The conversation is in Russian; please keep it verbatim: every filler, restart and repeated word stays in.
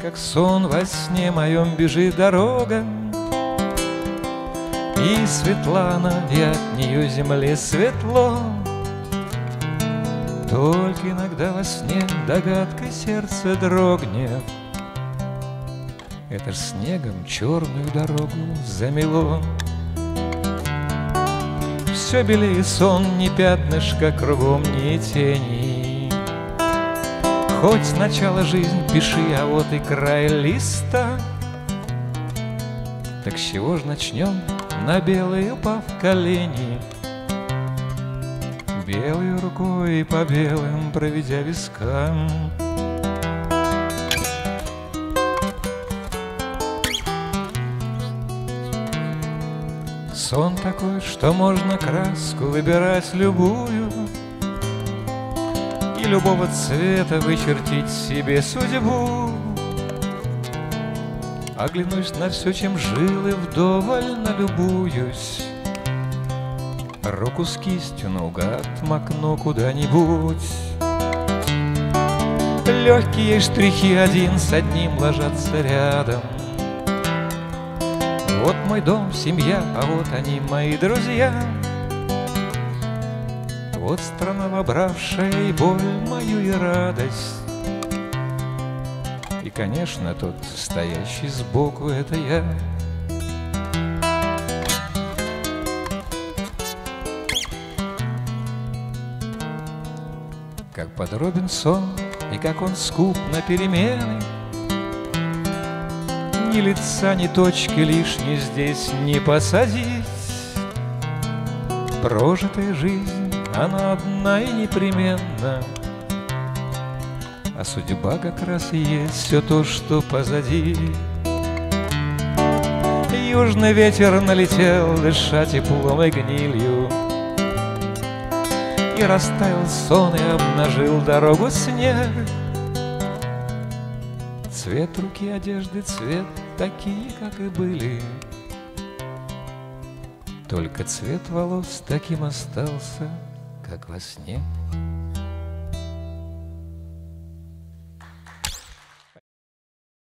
как сон во сне моем бежит дорога, и Светлана, и от нее земле светло. Только иногда во сне догадкой сердце дрогнет: это ж снегом черную дорогу замело. Все белее сон, ни пятнышка кругом, ни тени. Хоть сначала жизнь пиши, а вот и край листа. Так с чего ж начнем, на белые упав колени, белой рукой по белым проведя вискам? Сон такой, что можно краску выбирать любую и любого цвета вычертить себе судьбу. Оглянусь на все, чем жил, и вдоволь налюбуюсь. Руку с кистью наугад макну куда-нибудь. Легкие штрихи один с одним ложатся рядом. Вот мой дом, семья, а вот они, мои друзья. Вот страна, вобравшая и боль мою, и радость. И, конечно, тот, стоящий сбоку, это я. Как подробен сон, и как он скуп на перемены. Ни лица, ни точки лишней здесь не посадить. Прожитая жизнь, она одна и непременна, а судьба как раз и есть все то, что позади. Южный ветер налетел, дыша теплом и гнилью, и растаял сон, и обнажил дорогу снег. Цвет руки, одежды, цвет такие, как и были. Только цвет волос таким остался, как во сне.